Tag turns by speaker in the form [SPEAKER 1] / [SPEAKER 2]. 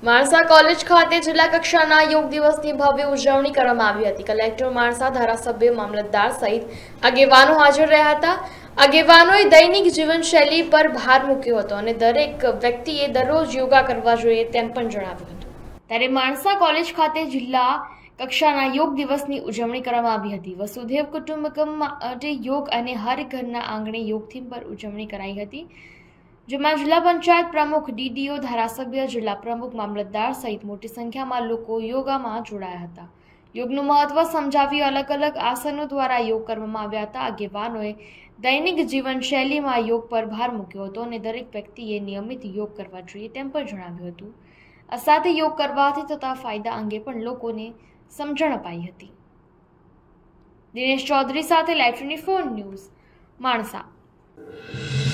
[SPEAKER 1] Mansa college ખાતે જિલ્લા કક્ષાના યોગ દિવસની ભવ્ય ઉજવણી કરવામાં આવી હતી। કલેક્ટર માણસા, ધારાસભ્ય, મામલતદાર સહિત આગેવાનો હાજર રહ્યા હતા। આગેવાનોએ દૈનિક જીવનશૈલી પર ભાર મૂક્યો હતો અને દરેક વ્યક્તિએ દરરોજ યોગા કરવા જોઈએ તેમ પણ જણાવ્યું હતું। ત્યારે માણસા કોલેજ ખાતે જિલ્લા કક્ષાના યોગ દિવસની ઉજવણી કરવામાં આવી હતી। વસુધૈવ કુટુંબકમ માટે યોગ અને હર ઘરના આંગણે યોગ થીમ પર ઉજવણી કરાઈ હતી, જેમાં જિલ્લા પંચાયત પ્રમુખ, ડીડીઓ, ધારાસભ્ય, જિલ્લા પ્રમુખ, મામલતદાર સહિત મોટી સંખ્યામાં લોકો યોગામાં જોડાયા હતા। યોગનું મહત્વ સમજાવી અલગ અલગ આસનો દ્વારા યોગ કરવામાં આવ્યા હતા। આગેવાનોએ દૈનિક જીવનશૈલીમાં યોગ પર ભાર મૂક્યો હતો અને દરેક વ્યક્તિએ નિયમિત યોગ કરવા જોઈએ તેમ પણ જણાવ્યું હતું। આ સાથે યોગ કરવાથી થતા ફાયદા અંગે પણ લોકોને સમજણ અપાઈ હતી। દિનેશ ચૌધરી સાથે લાઈવ 24 ન્યૂઝ, માણસા।